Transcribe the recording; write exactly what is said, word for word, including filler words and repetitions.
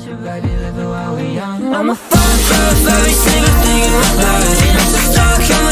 too bad you live it while we're young. I'ma fall for every single thing in my life. And I'm so stuck in